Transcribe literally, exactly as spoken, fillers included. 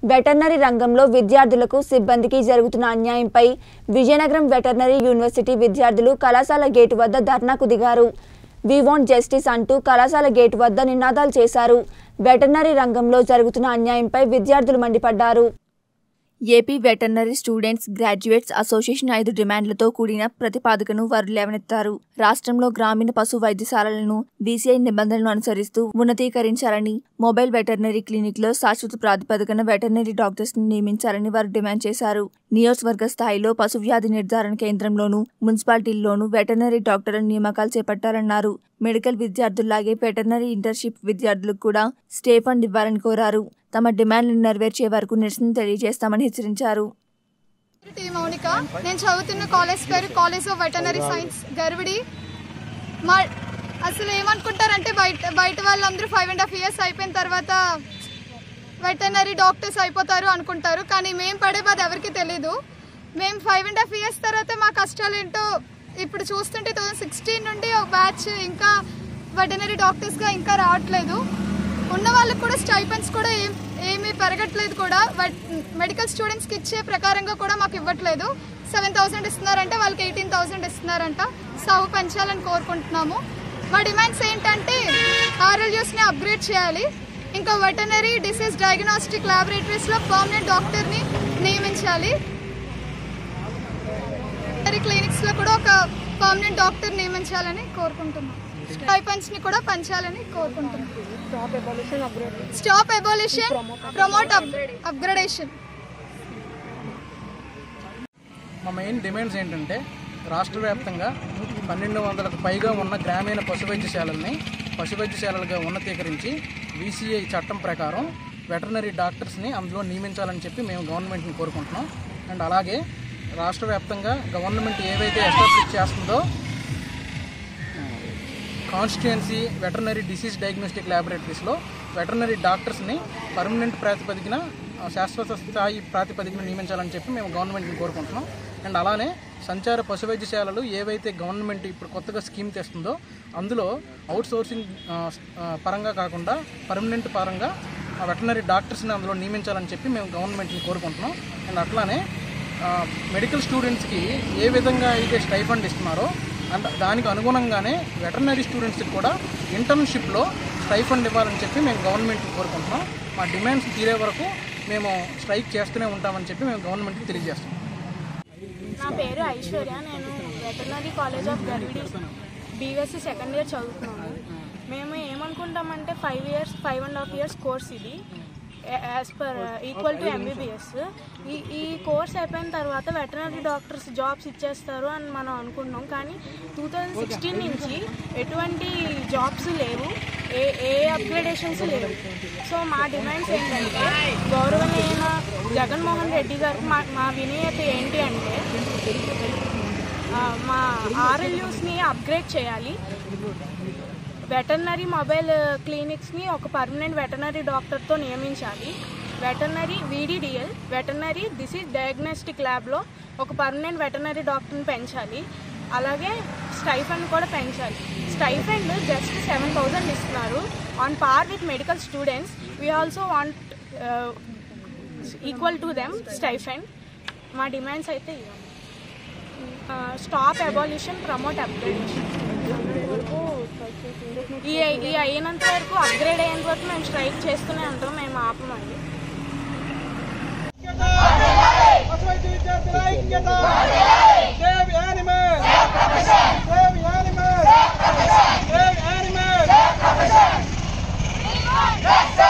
Veterinary రంగంలో విద్యార్థులకు సిబ్బందికి జరుగుతున్న అన్యాయంపై విజయనగరం వెటర్నరీ యూనివర్సిటీ విద్యార్థులు కళాశాల గేటు వద్ద ధర్నాకు దిగారు. వి వాంట్ జస్టిస్ అంటూ కళాశాల గేటు వద్ద నినాదాలు చేశారు. వెటర్నరీ రంగంలో జరుగుతున్న అన్యాయంపై విద్యార్థులు మండిపడ్డారు. AP veterinary students graduates association ఐదు డిమాండ్లతో కూడిన ప్రతిపాదకను వారు లేవనెత్తారు. రాష్ట్రంలో గ్రామీణ పశు వైద్యశాలలను బీసీఐ నిబంధనలను అనుసరిస్తూ ఉన్నతీకరించాలని, మొబైల్ వెటర్నరీ క్లినిక్ లో శాశ్వత ప్రాతిపదికన వెటర్నరీ డాక్టర్స్ ని నియమించాలని వారు డిమాండ్ చేశారు. నియోజకవర్గ స్థాయిలో పశు వ్యాధి నిర్ధారణ కేంద్రంలోనూ మున్సిపాలిటీల్లోనూ వెటర్నరీ డాక్టర్ల నియామకాలు చేపట్టాలన్నారు. మెడికల్ విద్యార్థుల్లాగే వెటర్నరీ ఇంటర్న్షిప్ విద్యార్థులకు కూడా స్టే ఫండ్ ఇవ్వాలని కోరారు. తమ డిమాండ్లను నెరవేర్చే వరకు నిరసన తెలియజేస్తామని హెచ్చరించారు. మౌనిక, నేను చదువుతున్న కాలేజ్ పేరు college of veterinary science Garividi. మా అసలు ఏమనుకుంటారంటే బయట బయట వాళ్ళందరూ ఫైవ్ అండ్ హాఫ్ ఇయర్స్ అయిపోయిన తర్వాత వెటర్నరీ డాక్టర్స్ అయిపోతారు అనుకుంటారు. కానీ మేము పడే బాధ ఎవరికి తెలీదు. మేము ఫైవ్ అండ్ హాఫ్ ఇయర్స్ తర్వాత మా కష్టాలు ఏంటో ఇప్పుడు చూస్తుంటే టూ థౌజండ్ సిక్స్టీన్ నుండి ఒక బ్యాచ్ ఇంకా వెటర్నరీ డాక్టర్స్గా ఇంకా రావట్లేదు. ఉన్న వాళ్ళకి కూడా స్టైపెండ్స్ కూడా ఏం ఏమీ పెరగట్లేదు. కూడా మెడికల్ స్టూడెంట్స్కి ఇచ్చే ప్రకారంగా కూడా మాకు ఇవ్వట్లేదు. సెవెన్ థౌసండ్ ఇస్తున్నారంటే వాళ్ళకి ఎయిటీన్ థౌసండ్ ఇస్తున్నారంట. సౌ పెంచాలని కోరుకుంటున్నాము. మా డిమాండ్స్ ఏంటంటే ఆర్ఎల్యూస్ని అప్గ్రేడ్ చేయాలి. ఇంకా వెటర్నరీ డిసీజ్ డయాగ్నోస్టిక్ ల్యాబొరేటరీస్లో పర్మనెంట్ డాక్టర్ని నియమించాలి. వెటర్నరీ క్లినిక్స్లో కూడా ఒక పర్మనెంట్ డాక్టర్ నియమించాలని కోరుకుంటున్నాం. స్టైపెండ్స్ ని కూడా పెంచాలని కోరుకుంటున్నాం. Stop abolition, promote upgradation. మా మెయిన్ డిమాండ్స్ ఏంటంటే రాష్ట్ర వ్యాప్తంగా పన్నెండు వందలకు పైగా ఉన్న గ్రామీణ పశు వైద్యశాలల్ని పశు వైద్యశాలలుగా ఉన్నతీకరించి బీసీఐ చట్టం ప్రకారం వెటర్నరీ డాక్టర్స్ని అందులో నియమించాలని చెప్పి మేము గవర్నమెంట్ని కోరుకుంటున్నాం. అండ్ అలాగే రాష్ట్ర వ్యాప్తంగా గవర్నమెంట్ ఏవైతే ఎస్టాబ్లిష్ చేస్తుందో కాన్స్టిట్యుయెన్సీ వెటర్నరీ డిసీజ్ డయాగ్నోస్టిక్ ల్యాబొరేటరీస్లో వెటర్నరీ డాక్టర్స్ని పర్మనెంట్ ప్రాతిపదికన శాశ్వత స్థాయి ప్రాతిపదికన నియమించాలని చెప్పి మేము గవర్నమెంట్ని కోరుకుంటున్నాం. అండ్ అలానే సంచార పశు వైద్యశాలలు ఏవైతే గవర్నమెంట్ ఇప్పుడు కొత్తగా స్కీమ్ తెస్తుందో అందులో అవుట్ సోర్సింగ్ పరంగా కాకుండా పర్మనెంట్ పరంగా వెటర్నరీ డాక్టర్స్ని అందులో నియమించాలని చెప్పి మేము గవర్నమెంట్ని కోరుకుంటున్నాం. అండ్ అట్లానే మెడికల్ స్టూడెంట్స్కి ఏ విధంగా అయితే స్టైఫండ్ ఇస్తున్నారో అండ్ దానికి అనుగుణంగానే వెటర్నరీ స్టూడెంట్స్కి కూడా ఇంటర్న్షిప్లో స్టైఫండ్ ఇవ్వాలని చెప్పి మేము గవర్నమెంట్ని కోరుకుంటున్నాం. మా డిమాండ్స్ తీరే వరకు మేము స్ట్రైక్ చేస్తూనే ఉంటామని చెప్పి మేము గవర్నమెంట్కి తెలియజేస్తాం. నా పేరు ఐశ్వర్య. నేను veterinary college of Garividi BSc second year చదువుతున్నాను. మేము ఏమనుకుంటామంటే five years five and half years course ఇది as per equal to MBBS. ఈ ఈ కోర్స్ అయిపోయిన తర్వాత వెటర్నరీ డాక్టర్స్ జాబ్స్ ఇచ్చేస్తారు అని మనం అనుకుంటున్నాం. కానీ టూ థౌజండ్ సిక్స్టీన్ నుంచి ఎటువంటి జాబ్స్ లేవు, ఏ ఏ అప్గ్రేడేషన్స్ లేవు. సో మా డిమాండ్స్ ఏంటంటే గౌరవనీయ జగన్మోహన్ రెడ్డి గారికి మా మా వినయత ఏంటి అంటే మా ఆర్ఎల్యూస్ని అప్గ్రేడ్ చేయాలి. వెటర్నరీ మొబైల్ క్లినిక్స్ని ఒక పర్మనెంట్ వెటర్నరీ డాక్టర్తో నియమించాలి. Veterinary VDDL veterinary disease diagnostic ల్యాబ్లో ఒక పర్మనెంట్ వెటర్నరీ డాక్టర్ని పెంచాలి. అలాగే స్టైఫండ్ కూడా పెంచాలి. స్టైఫండ్ జస్ట్ సెవెన్ థౌజండ్ ఇస్తున్నారు on par with medical students. We also want equal to them stipend. మా డిమాండ్స్ అయితే స్టాప్ అబాలిషన్, ప్రమోట్ అప్గ్రేడేషన్. ఈ ఈ అయినంత వరకు అప్గ్రేడ్ అయ్యేంత వరకు మేము స్ట్రైక్ చేస్తూనే ఉంటాం. మేము ఆపమండి. Save animals! Save animals!